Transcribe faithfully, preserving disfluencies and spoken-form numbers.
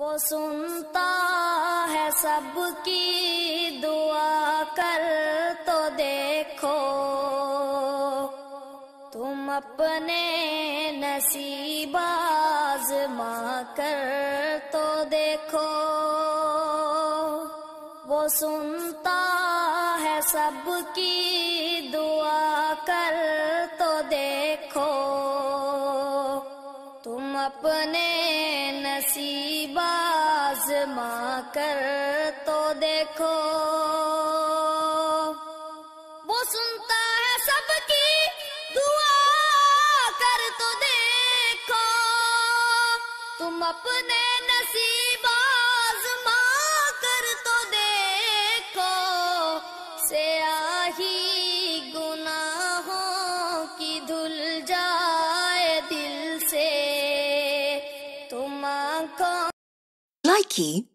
وہ سنتا ہے سب کی دعا، کر تو دیکھو تم اپنے نصیب آزما کر تو دیکھو۔ وہ سنتا ہے سب کی دعا، کر تو دیکھو تم اپنے نصیب آزما کر تو دیکھو۔ وہ سنتا ہے سب کی دعا، کر تو دیکھو تم اپنے نصیب آزما کر تو دیکھو۔ سیاہی گناہوں کی دھل جائے دل سے، تم آنکھوں Likey